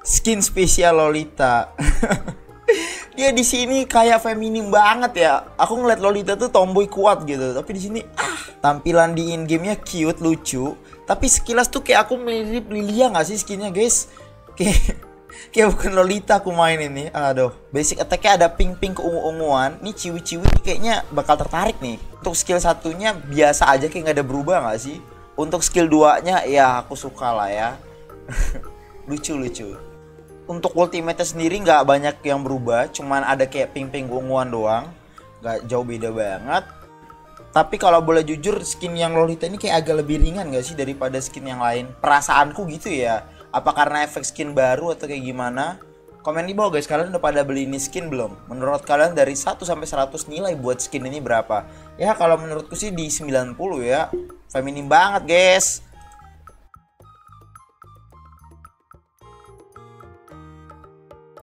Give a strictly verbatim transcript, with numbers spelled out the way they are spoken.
Skin spesial Lolita. Dia di sini kayak feminim banget ya. Aku ngeliat Lolita tuh tomboy kuat gitu, tapi di sini ah, tampilan di in game-nya cute, lucu. Tapi sekilas tuh kayak aku mirip Lilia nggak sih skinnya, guys? Kayak kayak bukan Lolita aku main ini. Aduh, basic attack-nya ada pink-pink keungu-unguan. Nih ciwi-ciwi kayaknya bakal tertarik nih. Untuk skill satunya biasa aja, kayak nggak ada berubah nggak sih? Untuk skill duanya ya aku suka lah ya. Lucu-lucu. Untuk ultimate sendiri nggak banyak yang berubah, cuman ada kayak ping-ping unguan doang, nggak jauh beda banget. Tapi kalau boleh jujur, skin yang Lolita ini kayak agak lebih ringan nggak sih daripada skin yang lain? Perasaanku gitu ya. Apa karena efek skin baru atau kayak gimana? Komen di bawah guys, kalian udah pada beli ini skin belum? Menurut kalian dari satu sampai seratus nilai buat skin ini berapa? Ya kalau menurutku sih di sembilan puluh ya. Feminim banget guys.